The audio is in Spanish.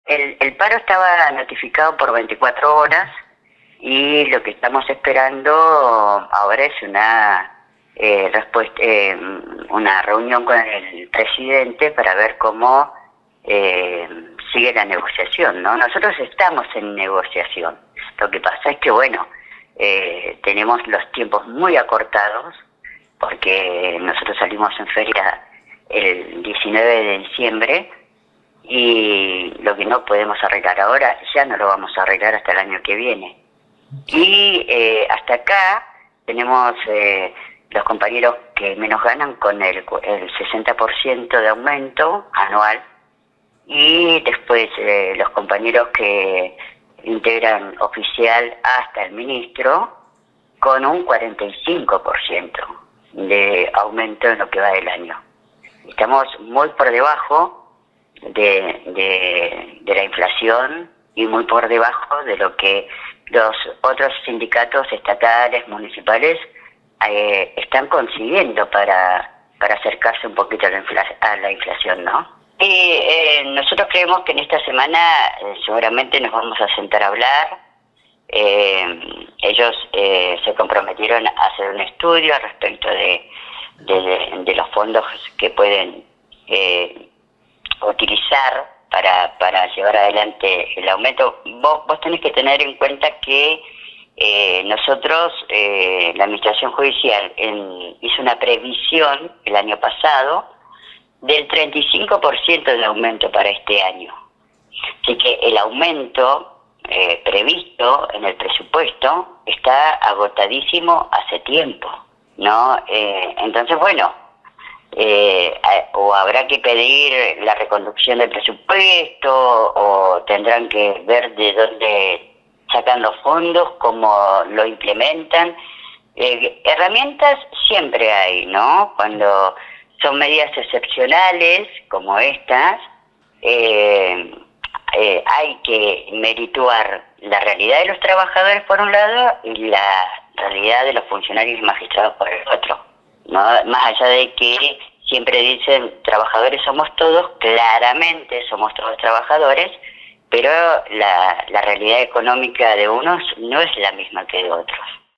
el paro estaba notificado por 24 horas y lo que estamos esperando ahora es una reunión con el presidente para ver cómo sigue la negociación, ¿no? Nosotros estamos en negociación. Lo que pasa es que, bueno, tenemos los tiempos muy acortados porque nosotros salimos en feria el 19 de diciembre y lo que no podemos arreglar ahora ya no lo vamos a arreglar hasta el año que viene. Y hasta acá tenemos los compañeros que menos ganan con el 60% de aumento anual y después los compañeros que integran oficial hasta el ministro con un 45% de aumento en lo que va del año. Estamos muy por debajo de la inflación y muy por debajo de lo que los otros sindicatos estatales, municipales, están consiguiendo para acercarse un poquito a la inflación, ¿no? Y nosotros creemos que en esta semana seguramente nos vamos a sentar a hablar. Ellos se comprometieron a hacer un estudio al respecto de los fondos que pueden utilizar para llevar adelante el aumento. Vos tenés que tener en cuenta que nosotros, la Administración Judicial, hizo una previsión el año pasado del 35% de aumento para este año. Así que el aumento previsto en el presupuesto está agotadísimo hace tiempo, ¿no? Entonces, bueno, o habrá que pedir la reconducción del presupuesto o tendrán que ver de dónde sacan los fondos, cómo lo implementan. Herramientas siempre hay, ¿no? Cuando son medidas excepcionales como estas, hay que merituar la realidad de los trabajadores por un lado y la realidad de los funcionarios y magistrados por el otro, ¿no? Más allá de que siempre dicen trabajadores somos todos, claramente somos todos trabajadores, pero la realidad económica de unos no es la misma que de otros.